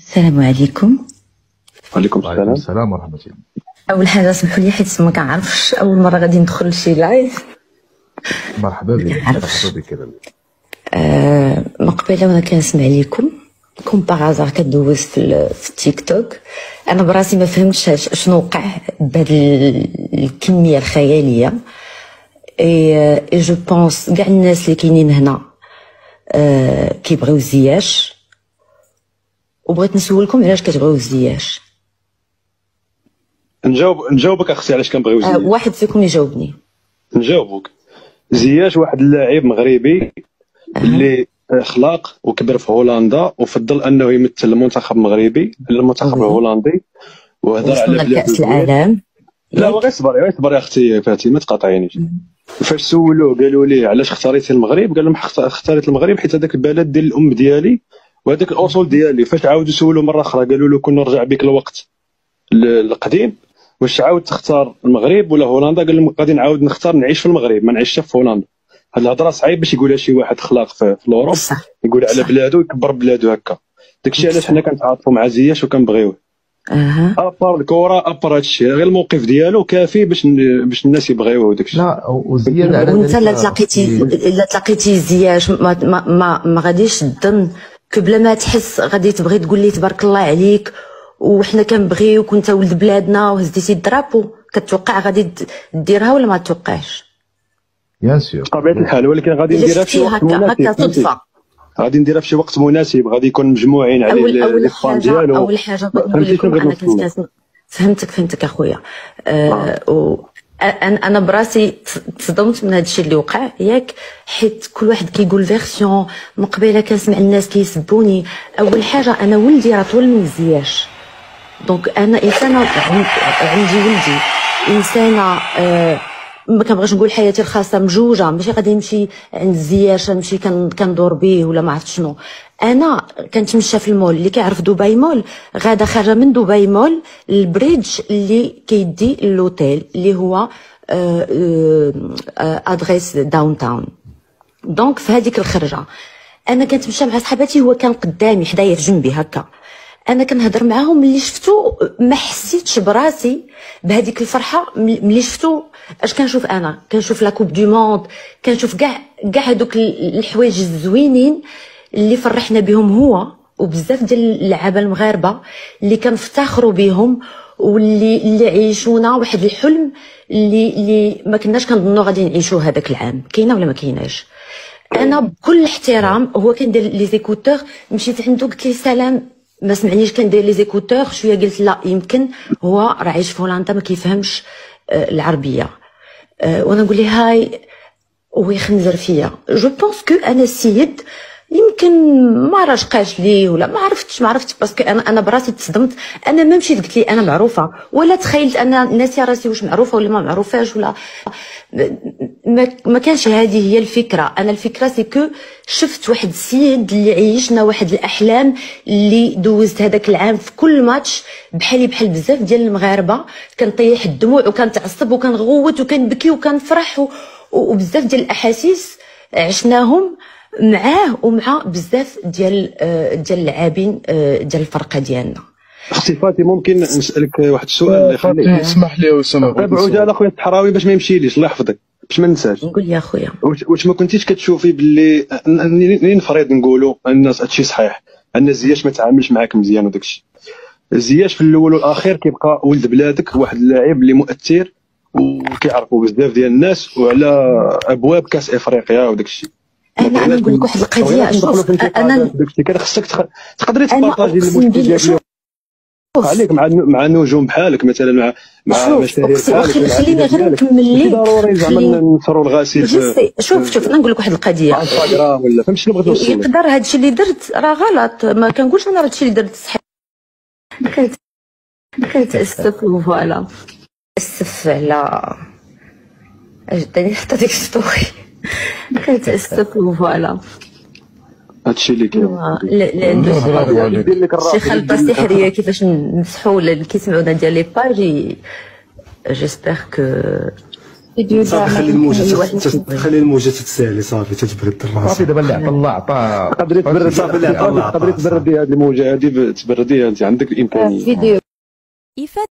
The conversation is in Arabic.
السلام عليكم. وعليكم وعليكم السلام. السلام ورحمة الله. اول حاجه اسمحوا لي حيت ما كنعرفش اول مره غادي ندخل لشي لايف. مرحبا بك. كنعرفش. مرحبا بك لاله. من قبيله وانا كنسمع ليكم كون باغازار كدوز في التيك توك. انا براسي ما فهمتش شنو وقع بهاد الكميه الخياليه. اي جو بونس كاع الناس اللي كاينين هنا كيبغيو الزياش، وبغيت نسولكم علاش كتبغيو الزياش. نجاوبك اختي علاش كنبغيو زياش. واحد فيكم يجاوبني. نجاوبك. زياش واحد اللاعب مغربي اللي اخلاق وكبر في هولندا وفضل انه يمثل المنتخب المغربي المنتخب الهولندي وهضر على وصلنا بلاد لكأس العالم. لا غير صبري يا اختي فاتي ما تقاطعينيش. فاش سولوه قالوا ليه علاش اختاريتي المغرب، قال لهم اختاريت المغرب حيت هذاك البلد ديال الام ديالي وهذاك الاصول ديالي. فاش عاودوا سولوه مره اخرى قالوا له كون نرجع بك الوقت القديم واش عاود تختار المغرب ولا هولندا، قال لهم غادي نعاود نختار نعيش في المغرب ما نعيش في هولندا. هاد الهضره صعيب باش يقولها شي واحد خلاق في الاوروب، صح. يقول على صح. بلادو يكبر بلادو هكا. داكشي علاش صح. حنا كنتعاطفوا مع زياش وكنبغيوه. ابار الكره ابار هادشي غير الموقف ديالو كافي باش الناس يبغيوه وداكشي. لا وزيادة على وانت ذلك الا تلاقيتي زياش ما غاديش تظن كو بلا ما تحس غادي تبغي تقول لي تبارك الله عليك وحنا كنبغيوك وانت ولد بلادنا وهزيتي الدرابو. كتوقع غادي ديرها ولا ما توقعش؟ بيان سور بطبيعه الحال، ولكن غادي نديرها في شي وقت هكا صدفه. غادي نديرها في شي وقت مناسب، غادي يكون مجموعين عليه لي فان ديالو. اول حاجه بغيت نقول لكم انا كنت فهمتك اخويا. انا براسي تصدمت من هذا الشيء اللي وقع ياك، حيت كل واحد كيقول فيرسيون. من قبيله كنسمع الناس كيسبوني. اول حاجه انا ولدي راه طول من الزياش، دونك انا انسانه عندي ولدي انسانه. ما كنبغيش نقول حياتي الخاصه مجوجه، ماشي غادي نمشي عند الزياش نمشي كندور به ولا ما عرفت شنو. انا كنتمشى في المول اللي كيعرف دبي مول، غادا خارجه من دبي مول البريدج اللي كيدي اللوتيل اللي هو ادريس داون تاون. دونك في هذيك الخرجه انا كنتمشى مع صحاباتي، هو كان قدامي حدايا في جنبي هكا. انا كنهضر معاهم، ملي شفتو ما حسيتش براسي بهذيك الفرحه. ملي شفتو اش كنشوف؟ انا كنشوف لا كوب دو موند، كنشوف كاع هذوك الحوايج الزوينين اللي فرحنا بهم هو وبزاف ديال اللعابه المغاربه اللي كنفتخروا بهم واللي عيشونا واحد الحلم اللي ما كناش كنظنوا غادي نعيشوه هذاك العام. كاينه ولا ما كايناش؟ انا بكل احترام هو كندير لي زيكوتور، مشيت عنده قلت ليه سلام، ما سمعنيش كندير لي زيكوتور شويه. قلت لا يمكن هو راه عايش في هولندا ما كيفهمش العربيه. وانا نقول ليه هاي هو يخنزر فيا. جو بونس كو انا السيد يمكن ما رشقاش ليه ولا ما عرفتش باسكو انا براسي تصدمت. انا ما مشيت قلت لي انا معروفه ولا تخيلت انا ناسيه راسي واش معروفه ولا ما معروفاش ولا ما كانش هذه هي الفكره. انا الفكره سي كو شفت واحد السيد اللي عيشنا واحد الاحلام اللي دوزت هذاك العام في كل ماتش بحال بزاف ديال المغاربه. كنطيح الدموع وكنتعصب وكنغوت وكنبكي وكنفرح وبزاف ديال الاحاسيس عشناهم معاه ومع بزاف ديال اللاعبين ديال الفرقه ديالنا. اختي فاتي ممكن نسالك واحد السؤال؟ اسمح لي اسامه، بعوجه على خويا الصحراوي باش ما يمشيليش، الله يحفظك، باش ما ننساش. نقول يا خويا واش ما كنتيش كتشوفي باللي نفرض نقولوا الناس هادشي صحيح ان زياش ما تعاملش معاك مزيان وداكشي؟ زياش في الاول والاخير كيبقى ولد بلادك، واحد اللاعب اللي مؤثر وكيعرفوا بزاف ديال الناس وعلى ابواب كاس افريقيا وداكشي. انا نقول لك واحد القضيه. شوف انا داكشي كان خصك تقدري تبارطاجي المشكل ديالك عليك مع نجوم بحالك مثلا مع مشاهير بحالك. خليني غير نكمل لك. ضروري زعما ننثروا الغسيل شوف انا نقول لك واحد القضيه. انستغرام ولا فهمتي شنو بغيت نوصل لك؟ يقدر هذا الشيء اللي درت راه غلط، ما كنقولش انا هذا الشيء اللي درت صحيح. كنتاسف فوالا اسف على اجدني حتى ديك ستوري. كنتاسف فوالا هادشي اللي كاين. لا عنده شي خلطه سحريه كيفاش نمسحوا اللي كيسمعونا ديال لي باج. جيسبر كو فيديو صافي خلي الموجه تتسالي صافي تتبرد الراس. صافي دابا اللي عطى الله عطى. تقدري تبردي صافي اللي عطا الله عطا. تبردي هذه الموجه هذه، تبرديها انت عندك الامكانيه. فيديو